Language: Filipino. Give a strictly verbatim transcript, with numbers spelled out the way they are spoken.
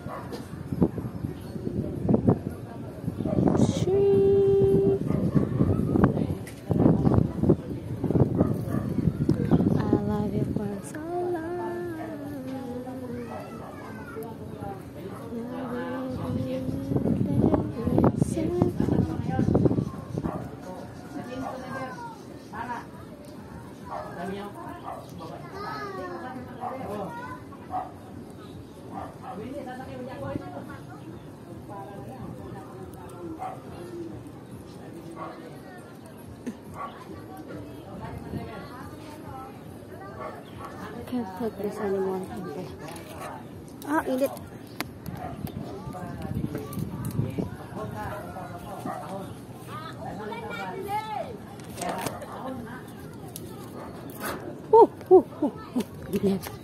Can't take this anymore. Ah, init. Oh, oh, oh, oh.